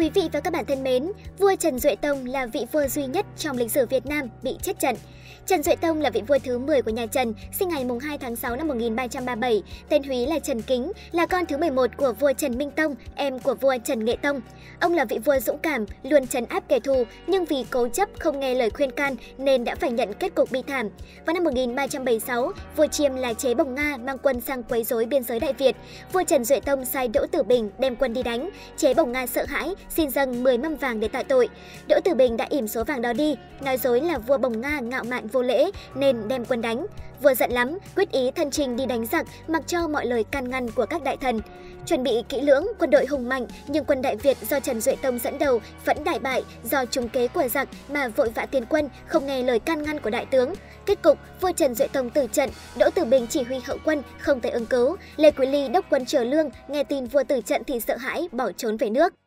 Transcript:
Quý vị và các bạn thân mến, vua Trần Duệ Tông là vị vua duy nhất trong lịch sử Việt Nam bị chết trận. Trần Duệ Tông là vị vua thứ 10 của nhà Trần, sinh ngày 2 tháng 6 năm 1337, tên húy là Trần Kính, là con thứ 11 của vua Trần Minh Tông, em của vua Trần Nghệ Tông. Ông là vị vua dũng cảm, luôn trấn áp kẻ thù, nhưng vì cố chấp không nghe lời khuyên can nên đã phải nhận kết cục bi thảm. Vào năm 1376, vua Chiêm là Chế Bồng Nga mang quân sang quấy rối biên giới Đại Việt. Vua Trần Duệ Tông sai Đỗ Tử Bình đem quân đi đánh. Chế Bồng Nga sợ hãi, xin dâng 10 mâm vàng để tạ tội. Đỗ Tử Bình đã ỉm số vàng đó đi, nói dối là vua Bồng Nga ngạo mạn vô lễ nên đem quân đánh. Vua giận lắm, quyết ý thân chinh đi đánh giặc, mặc cho mọi lời can ngăn của các đại thần. Chuẩn bị kỹ lưỡng, quân đội hùng mạnh, nhưng quân Đại Việt do Trần Duệ Tông dẫn đầu vẫn đại bại do trúng kế của giặc mà vội vã tiến quân, không nghe lời can ngăn của đại tướng. Kết cục, vua Trần Duệ Tông tử trận, Đỗ Tử Bình chỉ huy hậu quân không thể ứng cứu. Lê Quý Ly đốc quân Triều Lương nghe tin vua tử trận thì sợ hãi bỏ trốn về nước.